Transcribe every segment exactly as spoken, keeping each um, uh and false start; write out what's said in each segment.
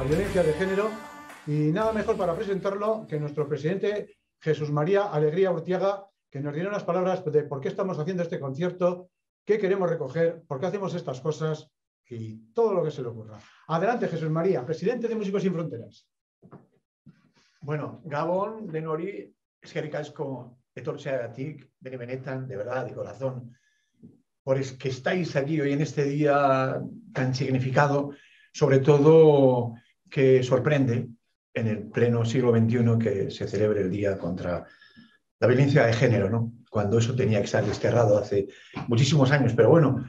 violencia de género. Y nada mejor para presentarlo que nuestro presidente Jesús María Alegría Urtiaga, que nos diera unas palabras de por qué estamos haciendo este concierto, qué queremos recoger, por qué hacemos estas cosas y todo lo que se le ocurra. Adelante, Jesús María, presidente de Músicos Sin Fronteras. Bueno, Gabón, denori, eskerrik asko etortzeagatik, bene benetan, de verdad, de corazón, por es que estáis aquí hoy en este día tan significado, sobre todo que sorprende en el pleno siglo veintiuno que se celebre el Día contra la Violencia de Género, ¿no? Cuando eso tenía que estar desterrado hace muchísimos años. Pero bueno,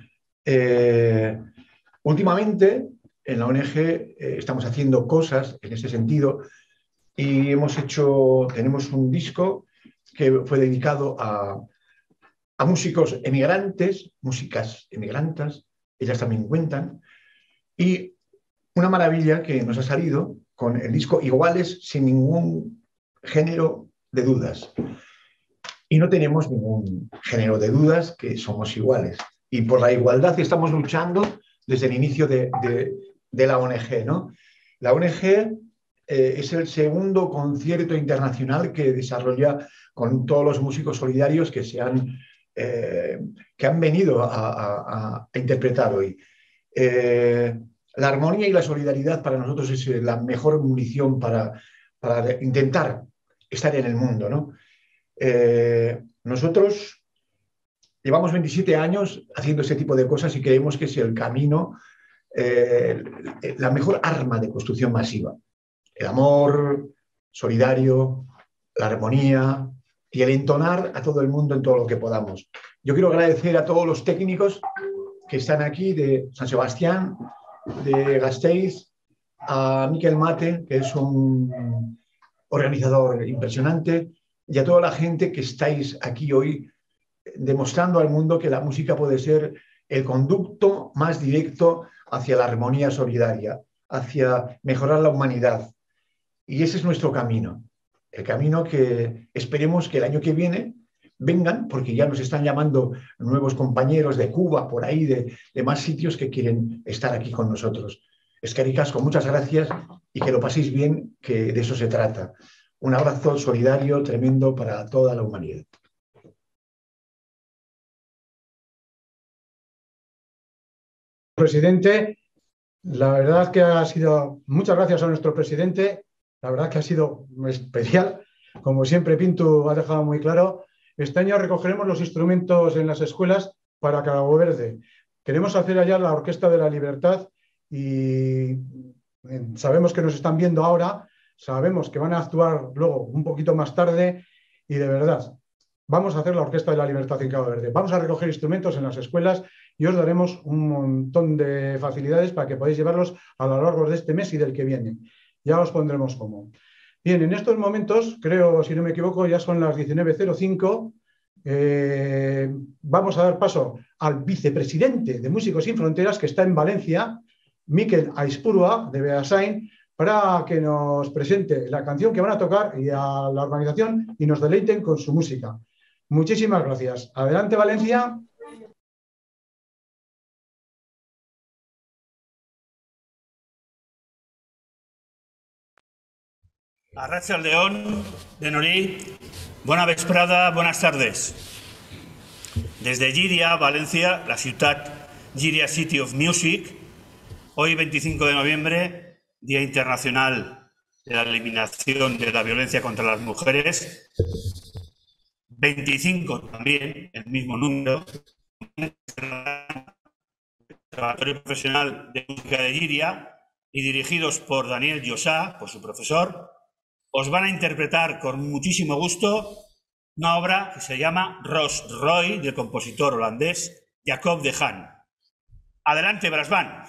eh, últimamente en la O N G eh, estamos haciendo cosas en ese sentido y hemos hecho, tenemos un disco que fue dedicado a, a músicos emigrantes, músicas emigrantes, ellas también cuentan, y una maravilla que nos ha salido con el disco Iguales sin ningún género de dudas. Y no tenemos ningún género de dudas que somos iguales. Y por la igualdad estamos luchando desde el inicio de, de, de la O N G, ¿no? La O N G eh, es el segundo concierto internacional que desarrolla con todos los músicos solidarios que, se han, eh, que han venido a, a, a interpretar hoy. Eh, La armonía y la solidaridad para nosotros es la mejor munición para, para intentar estar en el mundo, ¿no? Eh, nosotros llevamos veintisiete años haciendo ese tipo de cosas y creemos que es el camino, eh, la mejor arma de construcción masiva. El amor solidario, la armonía y el entonar a todo el mundo en todo lo que podamos. Yo quiero agradecer a todos los técnicos que están aquí de San Sebastián, de Gasteiz, a Miquel Mate, que es un organizador impresionante, y a toda la gente que estáis aquí hoy demostrando al mundo que la música puede ser el conducto más directo hacia la armonía solidaria, hacia mejorar la humanidad. Y ese es nuestro camino, el camino que esperemos que el año que viene vengan, porque ya nos están llamando nuevos compañeros de Cuba, por ahí, de, de más sitios que quieren estar aquí con nosotros. Eskerrik asko, muchas gracias y que lo paséis bien, que de eso se trata. Un abrazo solidario tremendo para toda la humanidad. Presidente, la verdad que ha sido, muchas gracias a nuestro presidente, la verdad que ha sido especial, como siempre Pintu ha dejado muy claro. Este año recogeremos los instrumentos en las escuelas para Cabo Verde. Queremos hacer allá la Orquesta de la Libertad y sabemos que nos están viendo ahora, sabemos que van a actuar luego un poquito más tarde y de verdad, vamos a hacer la Orquesta de la Libertad en Cabo Verde. Vamos a recoger instrumentos en las escuelas y os daremos un montón de facilidades para que podáis llevarlos a lo largo de este mes y del que viene. Ya os pondremos cómo. Bien, en estos momentos, creo, si no me equivoco, ya son las diecinueve cero cinco. Eh, vamos a dar paso al vicepresidente de Músicos Sin Fronteras, que está en Valencia, Mikel Aizpurua, de Beasain, para que nos presente la canción que van a tocar y a la organización y nos deleiten con su música. Muchísimas gracias. Adelante, Valencia. Arratsaldeon, denori, buena vesprada, buenas tardes. Desde Llíria, Valencia, la ciudad Llíria City of Music, hoy veinticinco de noviembre, Día Internacional de la Eliminación de la Violencia contra las Mujeres, veinticinco también, el mismo número, Observatorio Profesional de Música de Llíria y dirigidos por Daniel Llosà, por su profesor, os van a interpretar con muchísimo gusto una obra que se llama Ros Roy, del compositor holandés Jacob de Haan. Adelante, Brass Band.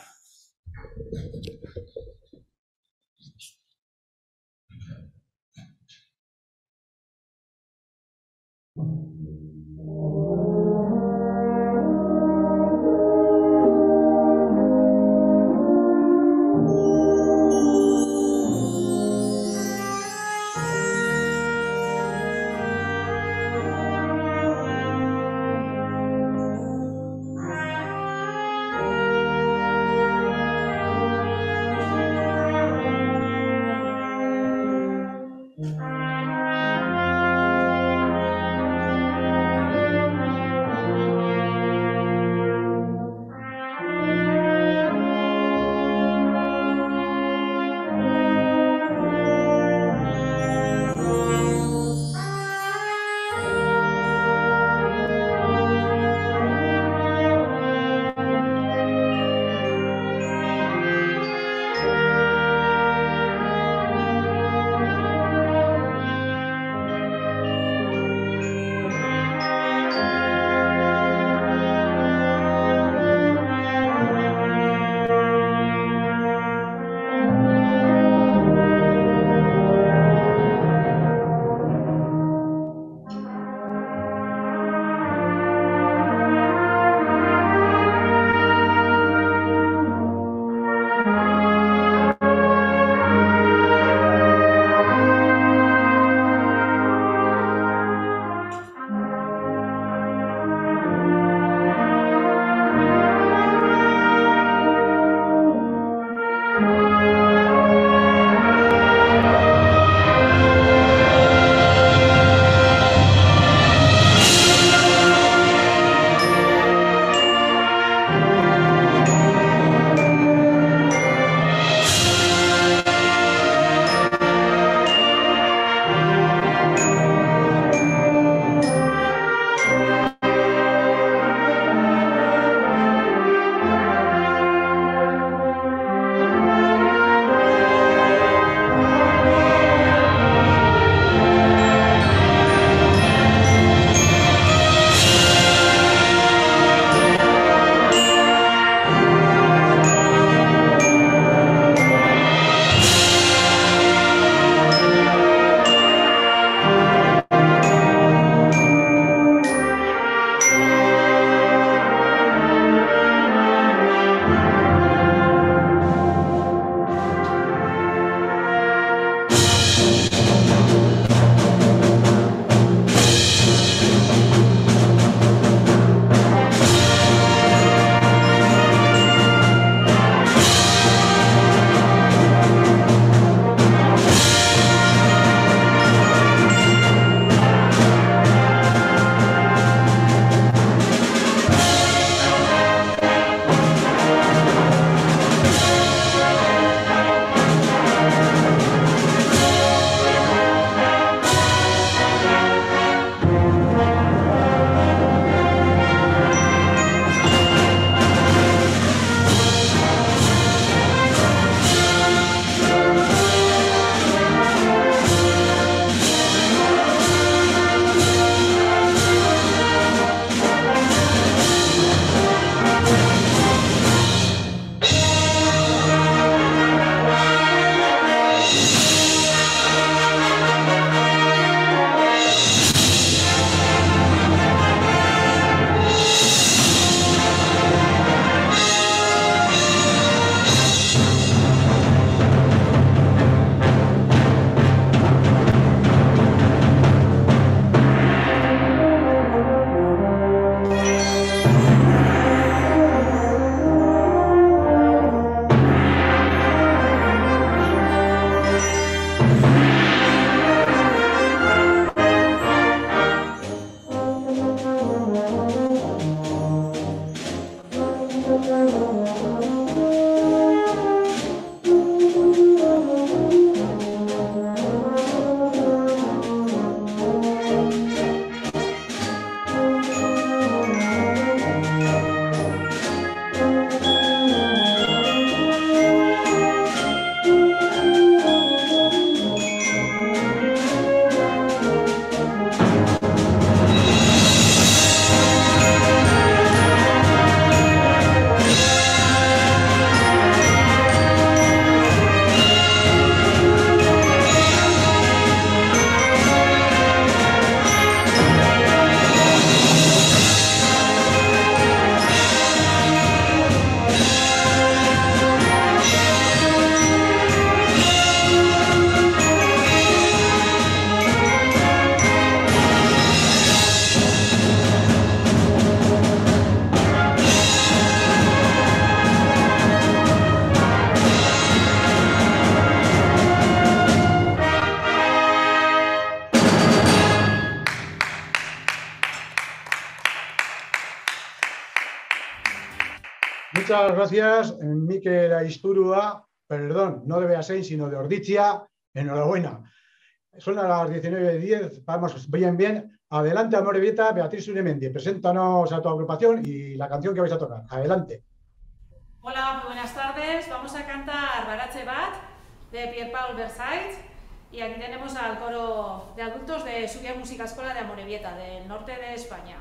Muchas gracias, Mikel Aizpurua, perdón, no de Beasain, sino de Ordizia, enhorabuena. Son a las diecinueve diez, vamos bien, bien. Adelante, Amorebieta, Beatriz Unemendi, preséntanos a tu agrupación y la canción que vais a tocar. Adelante. Hola, muy buenas tardes. Vamos a cantar Baratze Bat, de Pierre-Paul Versailles, y aquí tenemos al coro de adultos de Subia Música Escola de Amorebieta, del norte de España.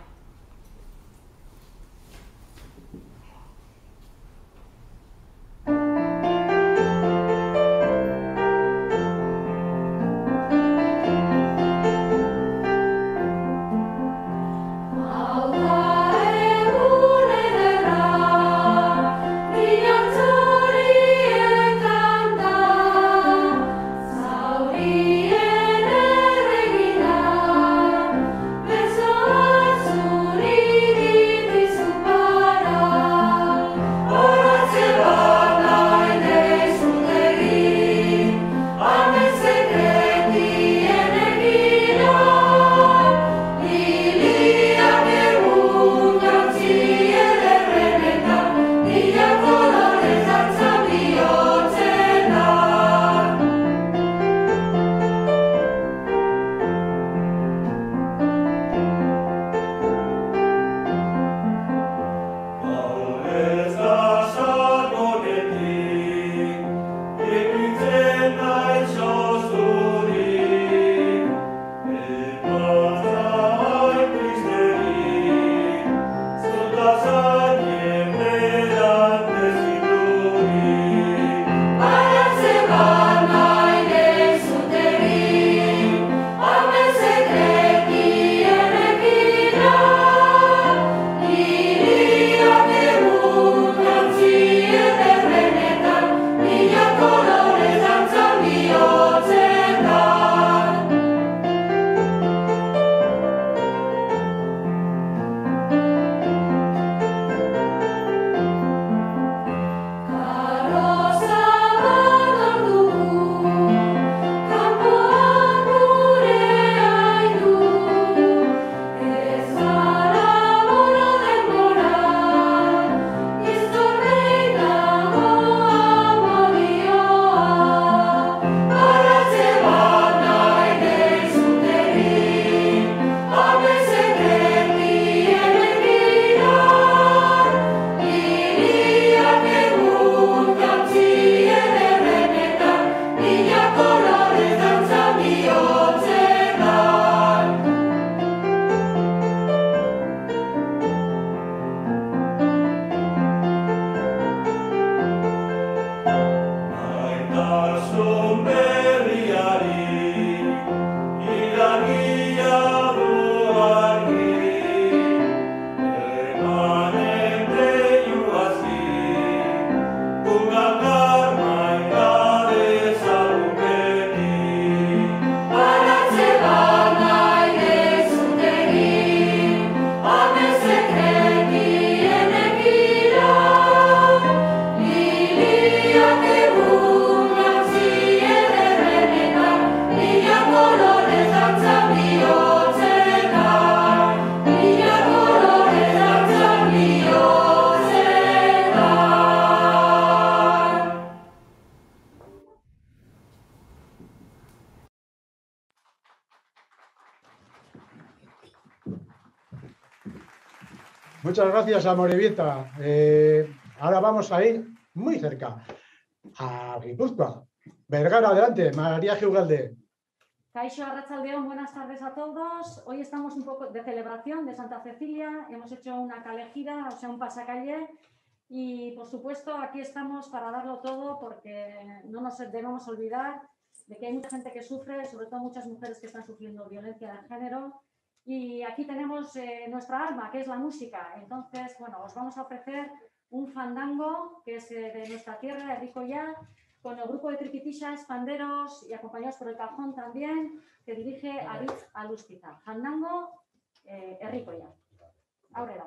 Muchas gracias, Amorebieta. Eh, ahora vamos a ir muy cerca, a Guipúzcoa. Vergara, adelante, María Giugalde. Caixo Arratsaldeón, buenas tardes a todos. Hoy estamos un poco de celebración de Santa Cecilia. Hemos hecho una calejira, o sea, un pasacalle. Y, por supuesto, aquí estamos para darlo todo porque no nos debemos olvidar de que hay mucha gente que sufre, sobre todo muchas mujeres que están sufriendo violencia de género. Y aquí tenemos eh, nuestra arma, que es la música. Entonces, bueno, os vamos a ofrecer un fandango, que es eh, de nuestra tierra, de Ricoya, con el grupo de tripitixas, panderos y acompañados por el cajón también, que dirige Aritz Alustiza. Fandango, eh, Ricoya. Aurrera.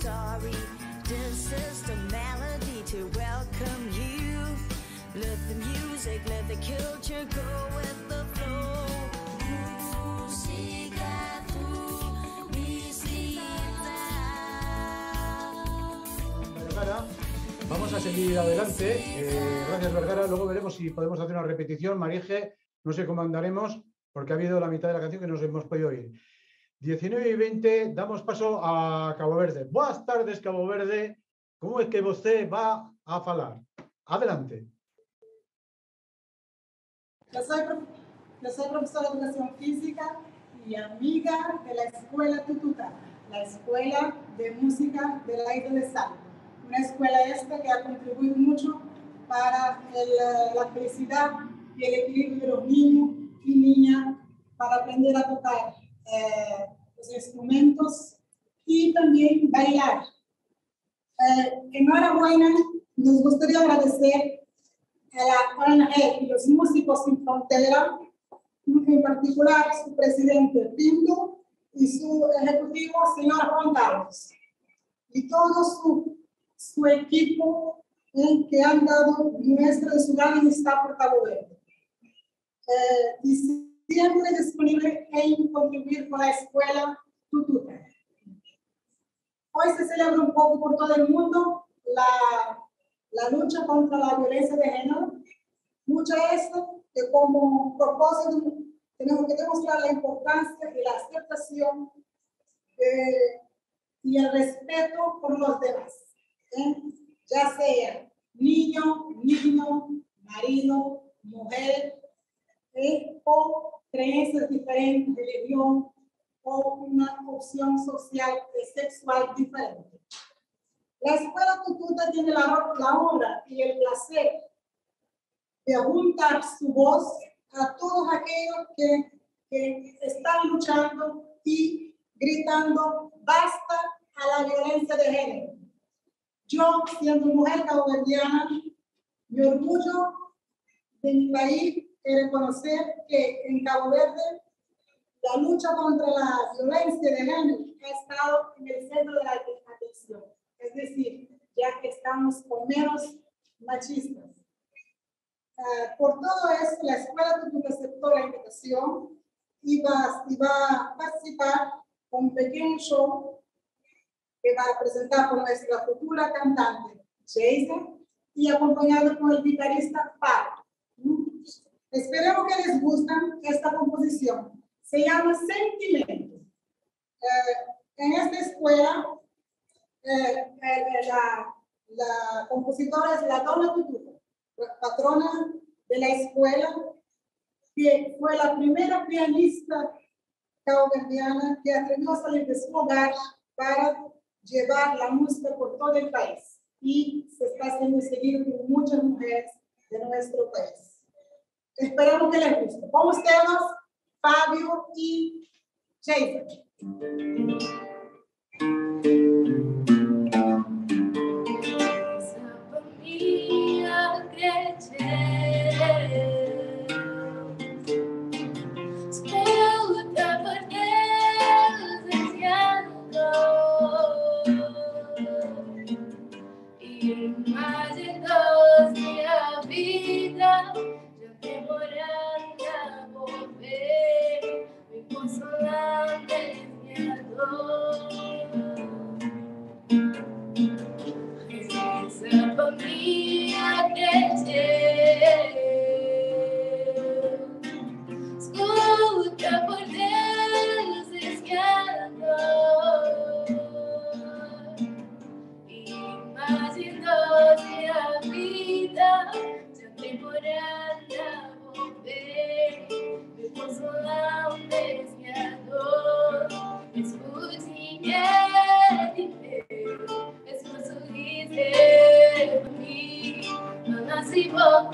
sorry. This is the melody to welcome you. Let the music, let the culture go with the flow. Música, tu visita. Vergara, vamos a seguir adelante. Eh, gracias, Vergara. Luego veremos si podemos hacer una repetición. Marije, no sé cómo andaremos, porque ha habido la mitad de la canción que nos hemos podido oír. diecinueve y veinte, damos paso a Cabo Verde. Buenas tardes, Cabo Verde. ¿Cómo es que usted va a falar? Adelante. Yo soy, yo soy profesora de Educación Física y amiga de la Escuela Tututa, la Escuela de Música de la Isla de Sal. Una escuela esta que ha contribuido mucho para el, la felicidad y el equilibrio de los niños y niñas para aprender a tocar eh, los instrumentos y también bailar. Eh, enhorabuena, nos gustaría agradecer a la O N G y los Músicos Sin Frontera, en particular su presidente Pinto y su ejecutivo, señor Juan Carlos, y todo su, su equipo eh, que han dado muestra de su gran amistad por Cabo Verde. Eh, y siempre disponible en contribuir con la escuela Tututa. Hoy se celebra un poco por todo el mundo la, la lucha contra la violencia de género. Lucha esta que como propósito tenemos que demostrar la importancia y la aceptación eh, y el respeto por los demás, ¿eh? Ya sea niño, niño, marido, mujer, ¿eh? O creencias diferentes, religión, o una opción social y sexual diferente. La Escuela Tututa tiene la, la honra y el placer de juntar su voz a todos aquellos que, que están luchando y gritando basta a la violencia de género. Yo, siendo mujer caboverdiana, me orgullo de mi país y reconocer que en Cabo Verde la lucha contra la violencia de género ha estado en el centro de la atención. Es decir, ya que estamos con menos machistas. Uh, por todo esto, la Escuela Tututa aceptó la invitación y va, y va a participar con un pequeño show que va a presentar con nuestra futura cantante, Jason, y acompañado con el guitarrista Pablo. ¿Mm? Esperemos que les guste esta composición. Se llama Sentimientos. Eh, en esta escuela, eh, eh, la, la compositora es la Dona Tututa, patrona de la escuela, que fue la primera pianista caboverdiana que atrevió a salir de su hogar para llevar la música por todo el país. Y se está haciendo seguir por muchas mujeres de nuestro país. Esperamos que les guste. Con ustedes, Fabio y Jason. Possible.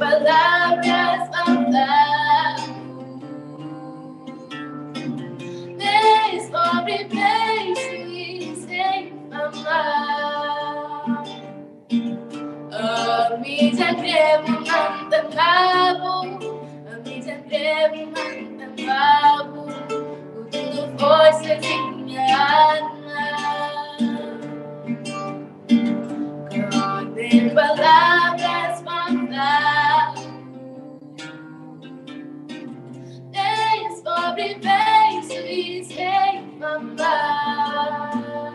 palabras faltan. Descobre bem sem amar. A mídia creme manda cabo, a mídia creme manda cabo. O tudo foi sozinha alma. Tem palavras faltam. Descobre bem sem amar.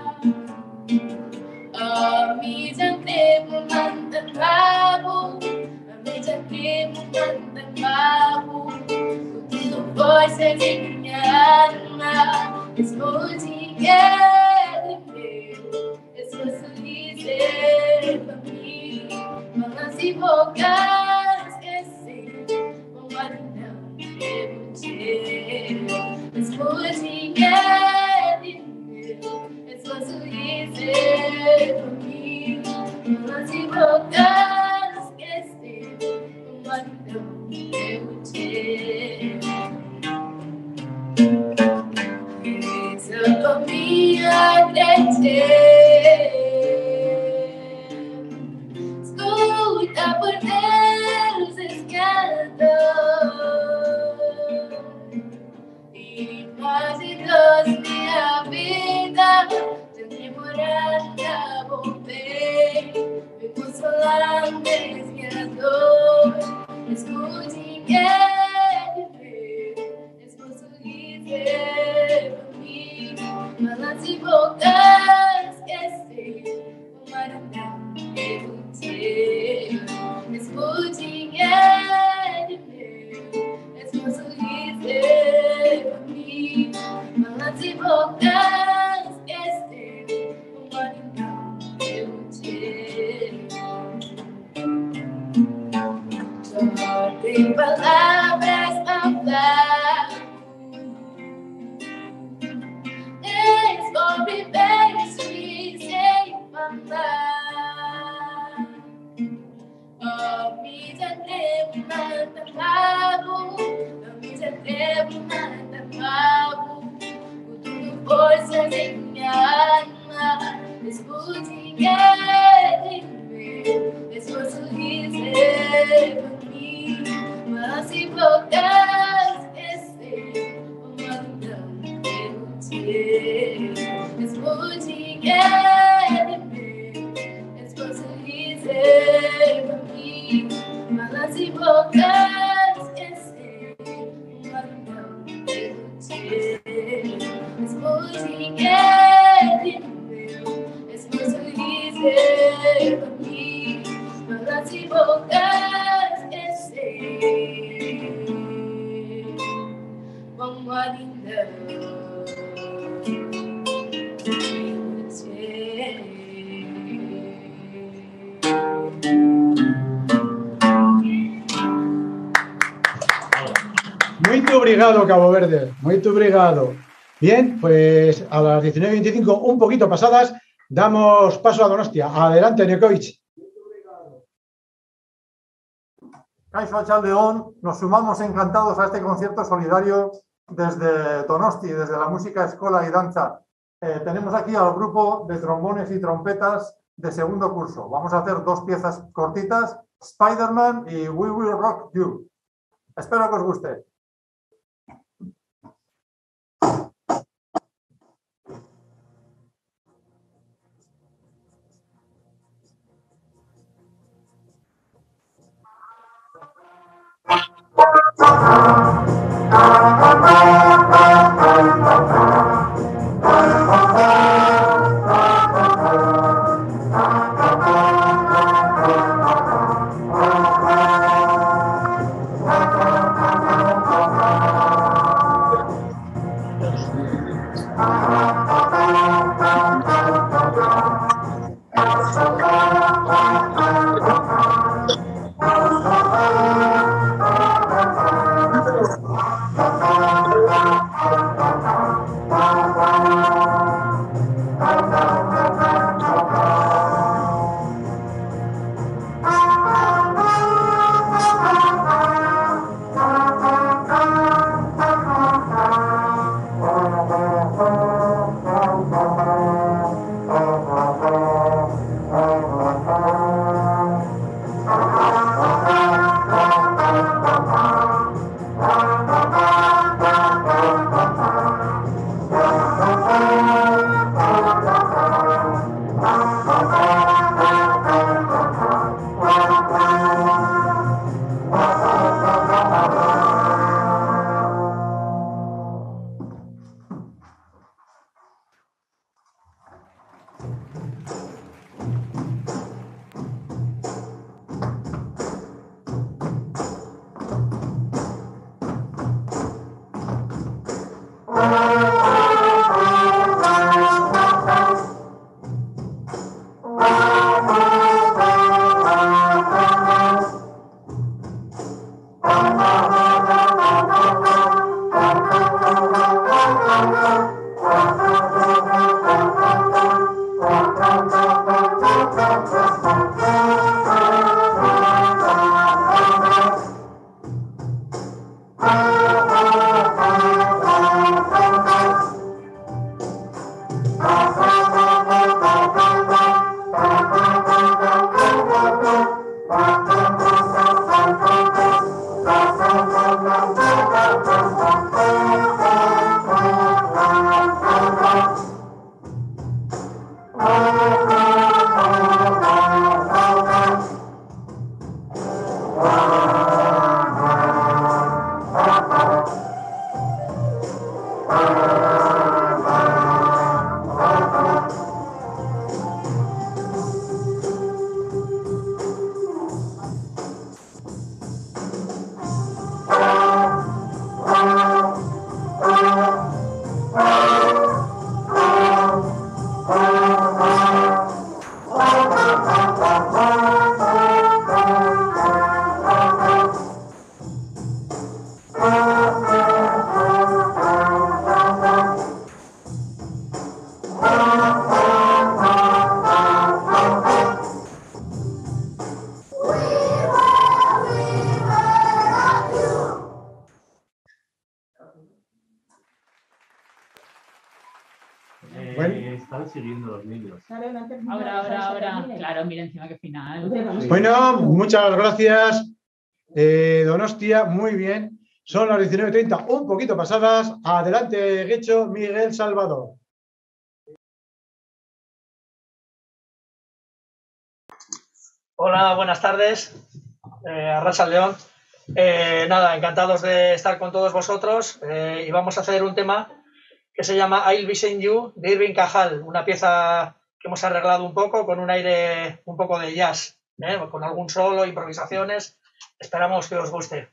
A mídia creme manda cabo, a mídia creme manda cabo. O tudo foi sozinha alma. Explode meu, esforço dizer pra mim. Malas e bocas esquecer, uma não devo ter. Explode meu, esforço dizer pra mim. Malas e bocas esquecer, uma não devo ter. Eu me acreditei. Escuta por Deus escada e quase toda minha vida de memorada voltei, me consolando minha dor. Escute quer viver, esposo dizer pra mim, malas e bocas esquecer, uma não devo ter. Escute quer viver, esposo dizer pra mim, malas e bocas esquecer, uma não devo ter. Só tem palavras a falar. Descobre bem sem falar. A mídia tremo manda cabo, a mídia tremo manda cabo. O tudo foi sozinha alma. Escute quer viver, esforço dizer pra mim. Mas se bocas esquecer, uma não devo ter. Escute quer viver, esforço dizer pra mim. Mas se bocas esquecer, uma não devo ter. Escute quer viver, esforço dizer pra mim. Mas se bocas esquecer, como ainda Muito obrigado, Cabo Verde. Muito obrigado. Bien, pues a las diecinueve y veinticinco, un poquito pasadas, damos paso a Donostia. Adelante, Nekovic. Kaixo Arratsaldeon, nos sumamos encantados a este concierto solidario desde Donosti, desde la música, escola y danza. Eh, tenemos aquí al grupo de trombones y trompetas de segundo curso. Vamos a hacer dos piezas cortitas, Spider-Man y We Will Rock You. Espero que os guste. Thank you. Siguiendo los niños. Ahora, ahora, ahora. Claro, mira encima que final. Bueno, muchas gracias, eh, Donostia, muy bien. Son las diecinueve treinta, un poquito pasadas. Adelante, Guecho, Miguel Salvador. Hola, buenas tardes. Eh, Arratsaldeon. Eh, nada, encantados de estar con todos vosotros eh, y vamos a hacer un tema que se llama I'll Be Seeing You, de Irving Cajal, una pieza que hemos arreglado un poco con un aire un poco de jazz, ¿eh? Con algún solo, improvisaciones. Esperamos que os guste.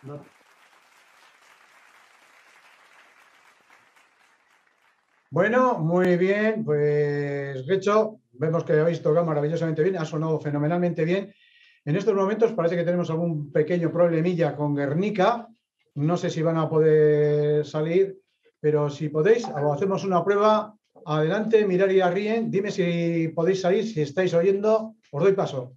No. Bueno, muy bien, pues Grecho, vemos que habéis tocado maravillosamente bien, ha sonado fenomenalmente bien. En estos momentos parece que tenemos algún pequeño problemilla con Guernica, no sé si van a poder salir, pero si podéis, hacemos una prueba. Adelante, mirar y arríen, dime si podéis salir, si estáis oyendo, os doy paso.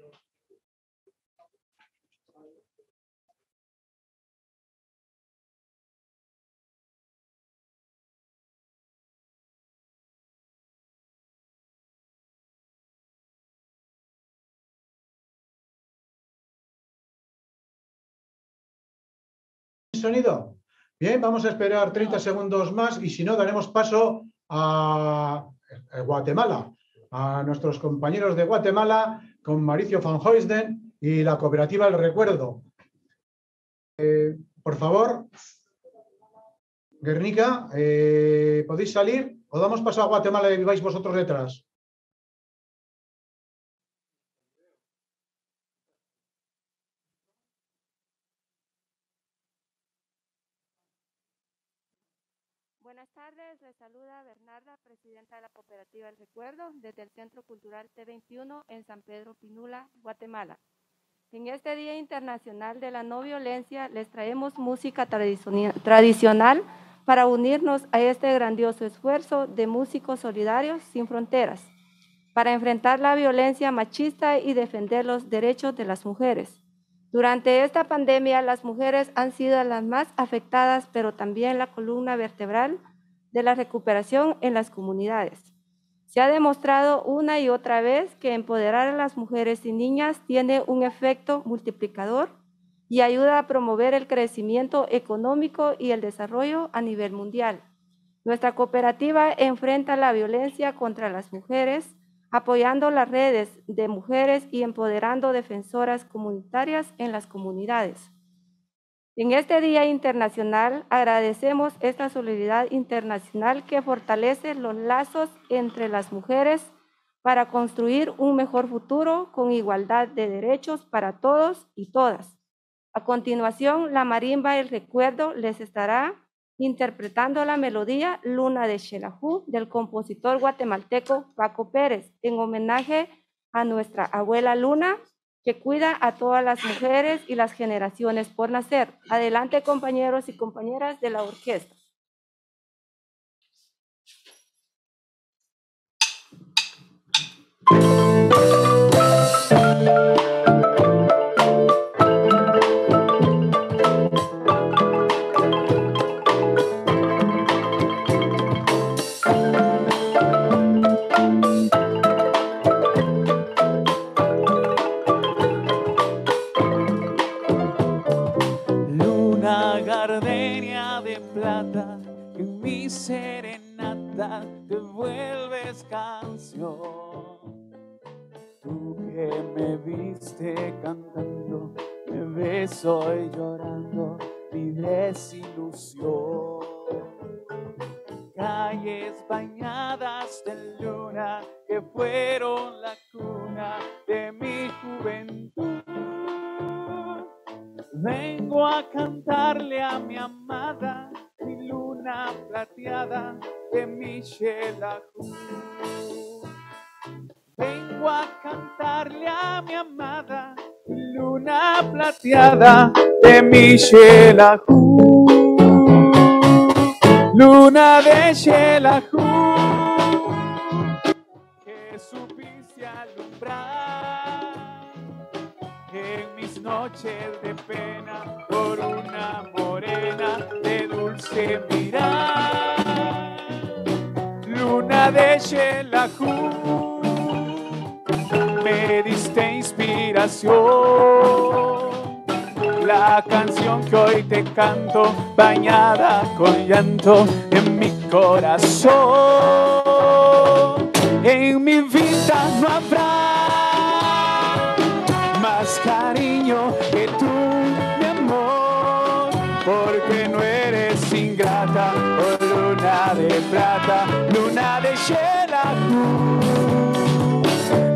¿Sonido? Bien, vamos a esperar treinta segundos más y si no, daremos paso a Guatemala, a nuestros compañeros de Guatemala con Mauricio van Heusden y la cooperativa El Recuerdo. Eh, por favor, Guernica, eh, ¿podéis salir o damos paso a Guatemala y vais vosotros detrás? Buenas tardes, les saluda Bernarda, presidenta de la Cooperativa El Recuerdo, desde el Centro Cultural T veintiuno en San Pedro Pinula, Guatemala. En este Día Internacional de la No Violencia les traemos música tradicional para unirnos a este grandioso esfuerzo de músicos solidarios sin fronteras, para enfrentar la violencia machista y defender los derechos de las mujeres. Durante esta pandemia, las mujeres han sido las más afectadas, pero también la columna vertebral de la recuperación en las comunidades. Se ha demostrado una y otra vez que empoderar a las mujeres y niñas tiene un efecto multiplicador y ayuda a promover el crecimiento económico y el desarrollo a nivel mundial. Nuestra cooperativa enfrenta la violencia contra las mujeres, apoyando las redes de mujeres y empoderando defensoras comunitarias en las comunidades. En este Día Internacional agradecemos esta solidaridad internacional que fortalece los lazos entre las mujeres para construir un mejor futuro con igualdad de derechos para todos y todas. A continuación, la marimba El Recuerdo les estará interpretando la melodía Luna de Xelajú del compositor guatemalteco Paco Pérez, en homenaje a nuestra abuela Luna, que cuida a todas las mujeres y las generaciones por nacer. Adelante, compañeros y compañeras de la orquesta. Serenata, te vuelves canción. Tú que me viste cantando, me ves hoy llorando mi desilusión. Calles bañadas de luna que fueron la cuna de mi juventud. Vengo a cantarle a mi amada mi luna plateada de mi Xelajú. Vengo a cantarle a mi amada mi luna plateada de mi Xelajú. Luna de Xelajú, que supiste alumbrar en mis noches de pena por una morena de dulce mirar. Luna de Xelajú, me diste inspiración. La canción que hoy te canto, bañada con llanto en mi corazón. En mi vida no habrá más cariño que tú, mi amor, porque no eres ingrata, oh luna de plata, luna de Xelajú,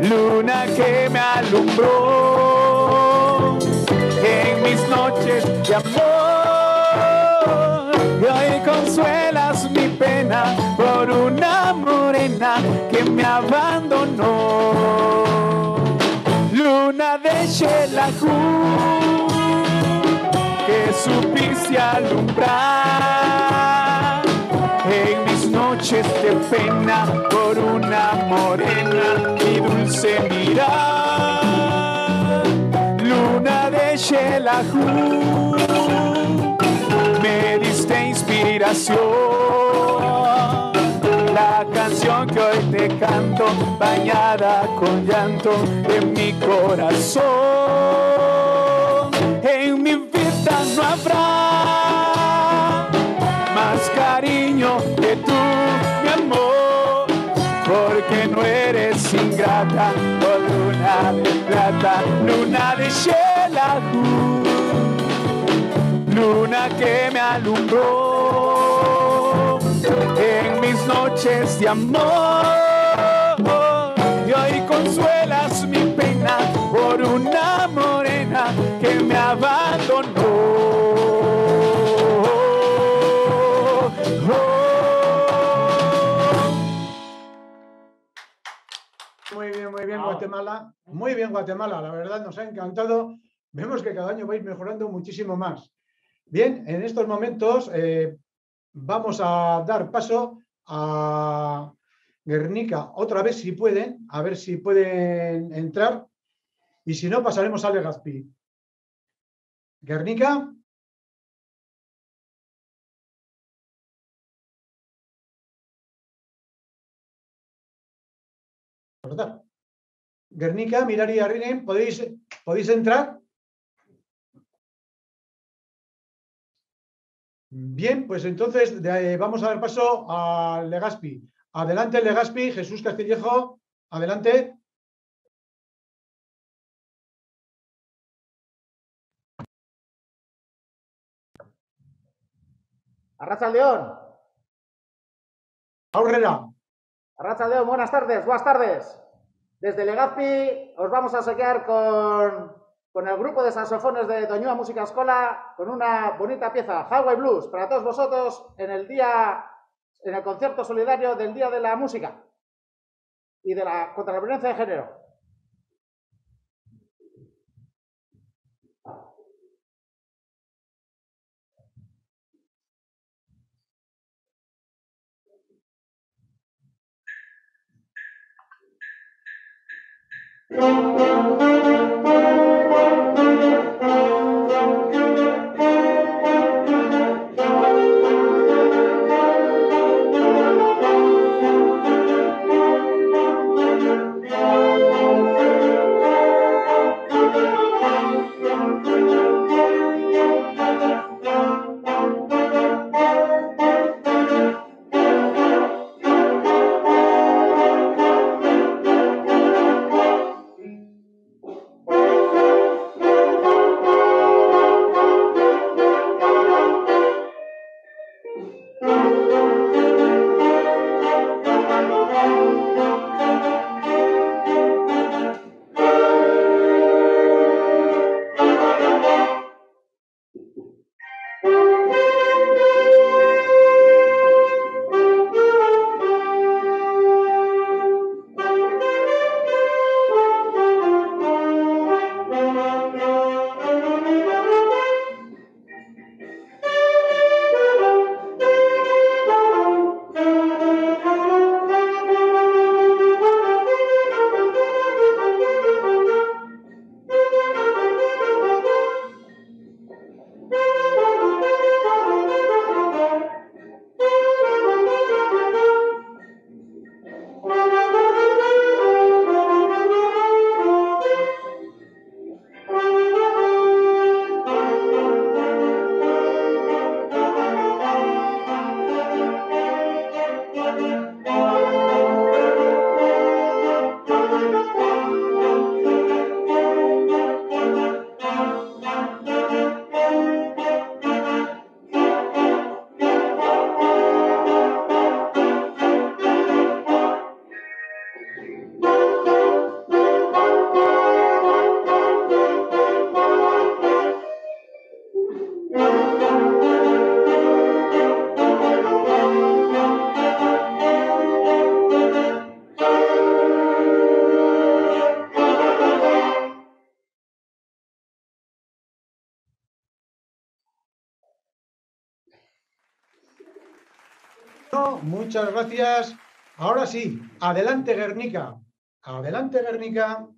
luna que me alumbró en mis noches de amor. Y hoy consuelas mi pena por una morena que me abandonó. Luna de Xelajú, que supiste alumbrar en mis noches de pena por una morena y dulce mirar. Luna de Xelajú, me diste inspiración. La canción que hoy te canto, bañada con llanto de mi corazón. En mi vida no habrá más cariño que tú, mi amor, porque no eres ingrata, oh luna de plata, luna de Xelajú, luna que me alumbró en mis noches de amor. Y hoy consuelas mi pena por una morena que me abandonó. Muy bien, muy bien, Guatemala. Muy bien, Guatemala. La verdad nos ha encantado. Vemos que cada año vais mejorando muchísimo más. Bien, en estos momentos eh, vamos a dar paso a Guernica otra vez si pueden, a ver si pueden entrar. Y si no, pasaremos a Legazpi. Guernica. Guernica, Mirari Arrinen, ¿podéis, ¿podéis entrar? Bien, pues entonces de, vamos a dar paso a Legazpi. Adelante, Legazpi, Jesús Castillejo, adelante. Arratsaldeon. Aurrera. Arratsaldeon, buenas tardes, buenas tardes. Desde Legazpi os vamos a saquear con, con el grupo de saxofones de Doñua Música Escola con una bonita pieza, Highway Blues, para todos vosotros en el día, en el concierto solidario del Día de la Música y de la contra la violencia de género. No, muchas gracias. Ahora sí, adelante Guernica. Adelante Guernica.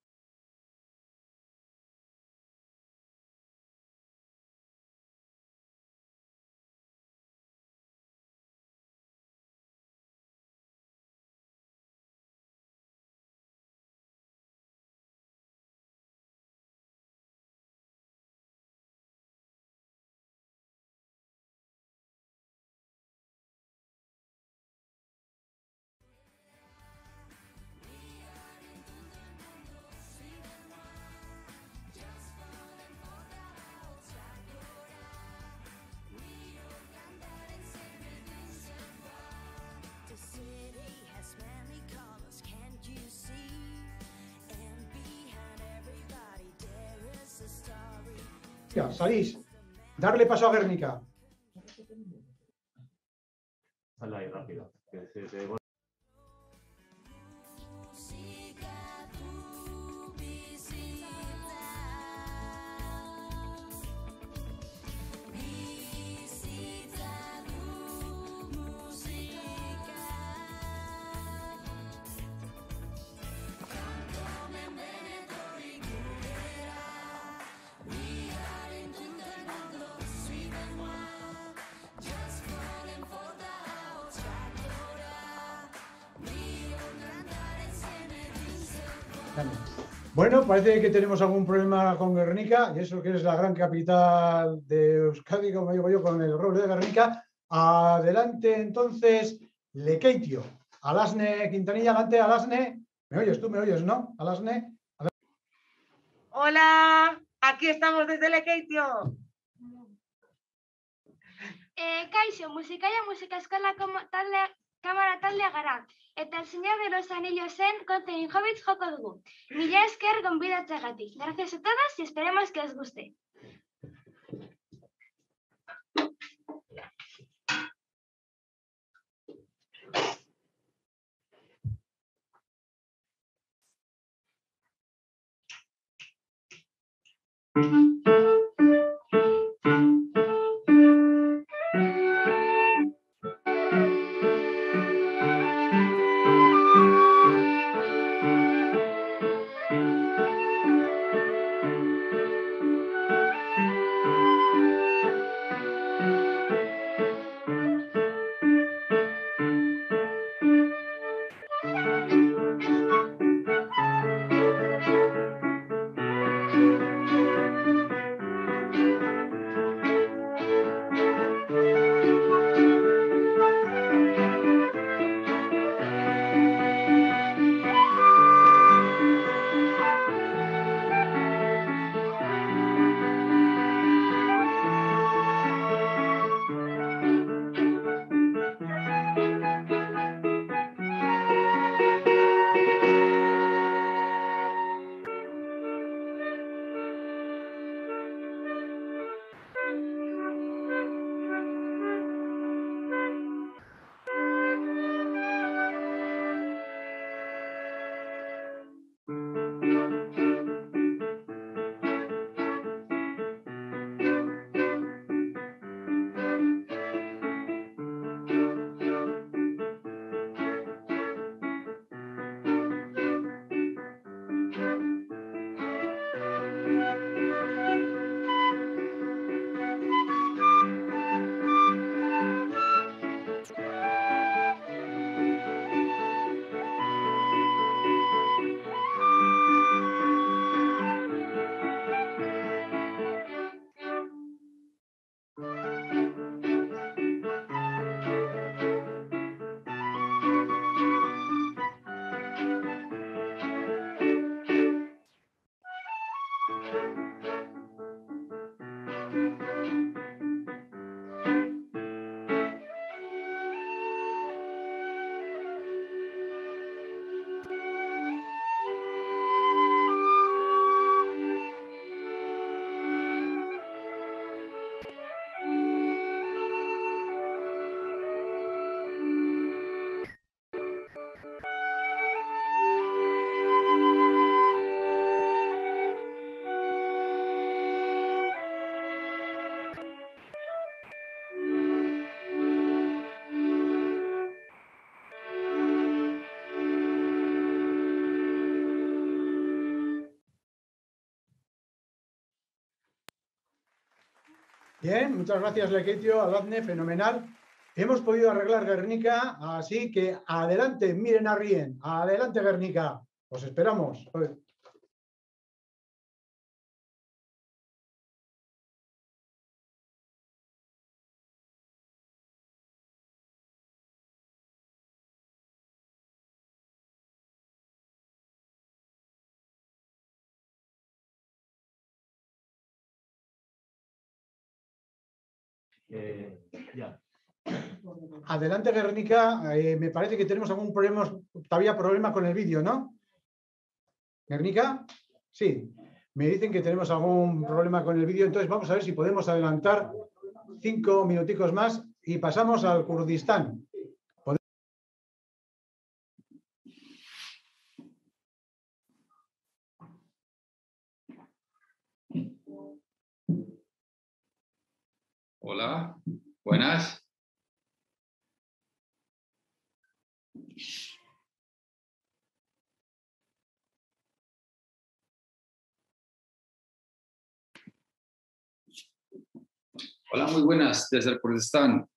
The city has many colors, can't you see? And behind everybody there is a story. Ya, salís. Darle paso a Guernica. Sal ahí rápido. Que se te... Música tu visita. Visita tu música. Canto me veneto ricurera. We are in tutto il mondo, suivez-moi. Just falling for the house, tractora. Rio cantare insieme dice Bueno, parece que tenemos algún problema con Guernica, y eso que es la gran capital de Euskadi, como digo yo, con el roble de Guernica. Adelante, entonces, Lekeitio. Alasne Quintanilla, adelante, Alasne. ¿Me oyes tú? ¿Me oyes, no? Alasne. Hola, aquí estamos desde Lekeitio. Eh, kaixo, musikaia musika eskola talde, kamara taldea gara. Eta el Señor de los Anillos en Concenin Hobbits joko dugu. Mila esker gonbidatzeagatik. Gracias a todos y esperemos que os guste. Bien, muchas gracias, Lekeitio, Aladne, fenomenal. Hemos podido arreglar Guernica, así que adelante, miren a Rien, adelante Guernica, os esperamos. Eh, ya. Adelante, Guernica. Eh, me parece que tenemos algún problema, todavía problema con el vídeo, ¿no? ¿Guernica? Sí. Me dicen que tenemos algún problema con el vídeo, entonces vamos a ver si podemos adelantar cinco minuticos más y pasamos al Kurdistán. Hola, buenas. Hola, muy buenas desde el Kurdistán.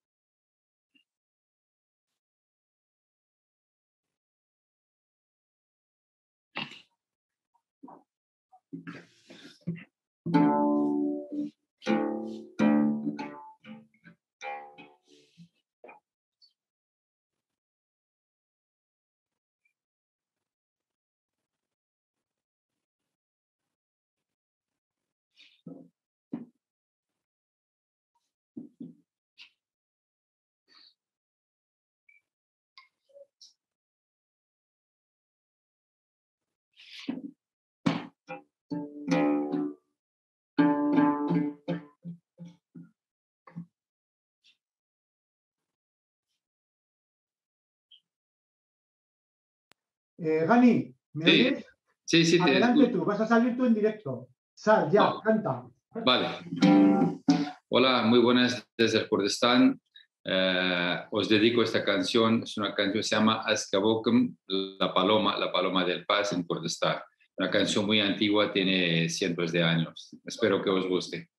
Eh, Gani, ¿me Sí. oyes? Sí, sí, te Adelante escucho. tú, vas a salir tú en directo. Sal, ya, Oh. canta. Vale. Hola, muy buenas desde el Kurdistán. Eh, os dedico esta canción. Es una canción que se llama Askabokum, la paloma, la paloma del paz en Kurdistán. Una canción muy antigua, tiene cientos de años. Espero que os guste.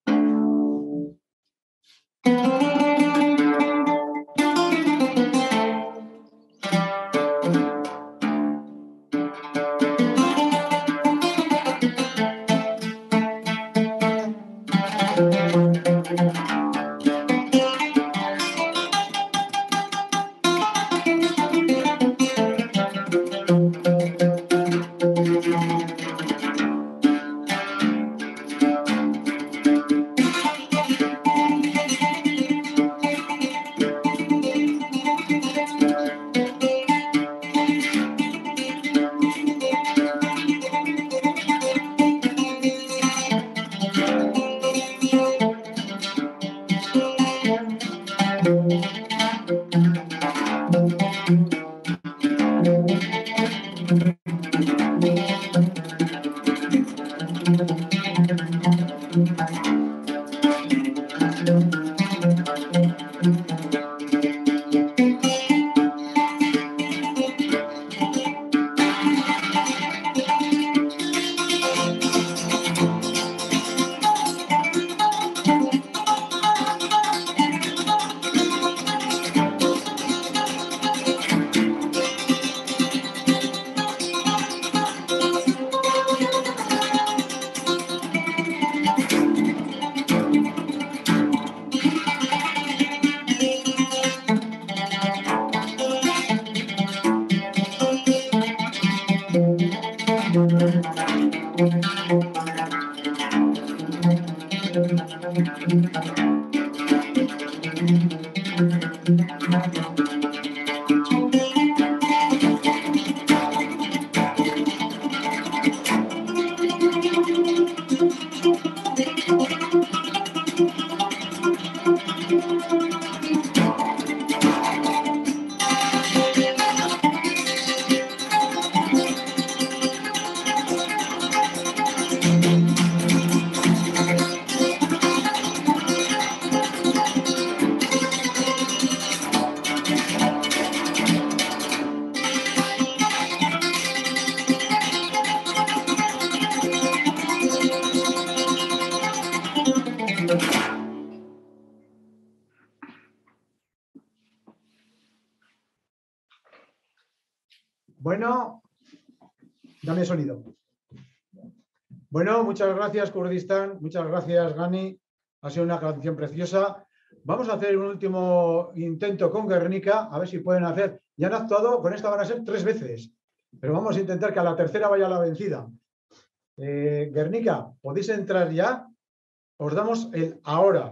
Bueno, dame sonido. Bueno, muchas gracias, Kurdistán. Muchas gracias, Gani. Ha sido una canción preciosa. Vamos a hacer un último intento con Guernica, a ver si pueden hacer. Ya han actuado, con esta van a ser tres veces, pero vamos a intentar que a la tercera vaya la vencida. Eh, Guernica, ¿podéis entrar ya? Os damos el ahora.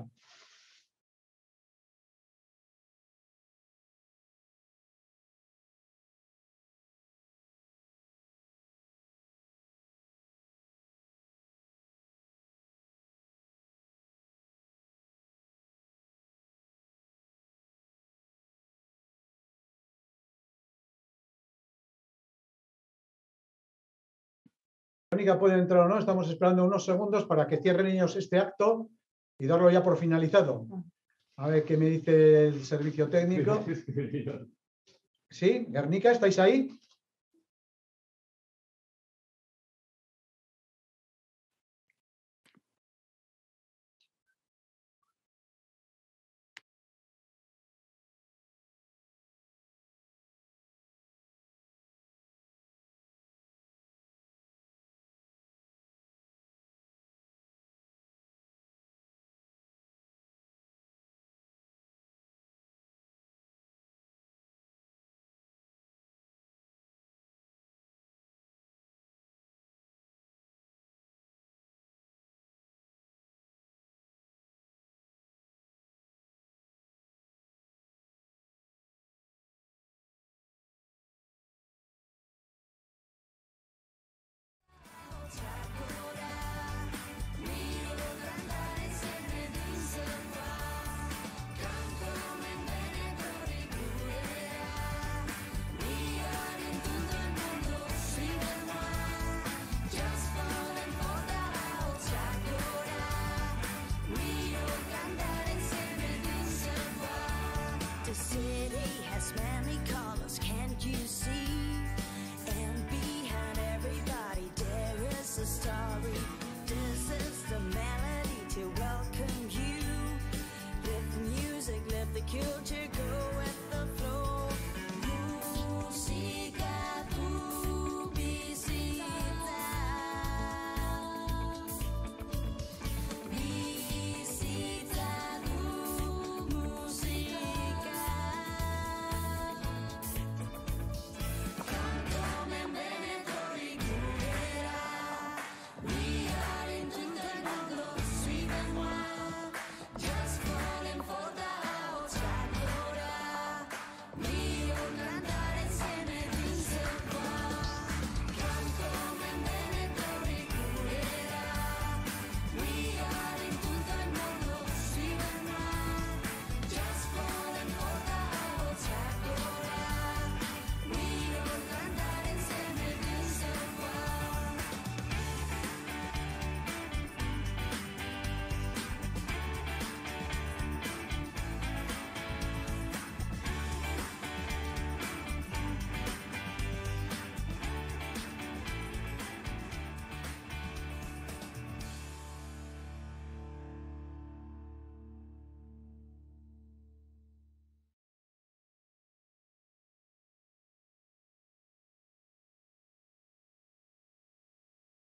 Guernica puede entrar o no, estamos esperando unos segundos para que cierren ellos este acto y darlo ya por finalizado. A ver qué me dice el servicio técnico. ¿Sí? Guernica, ¿estáis ahí?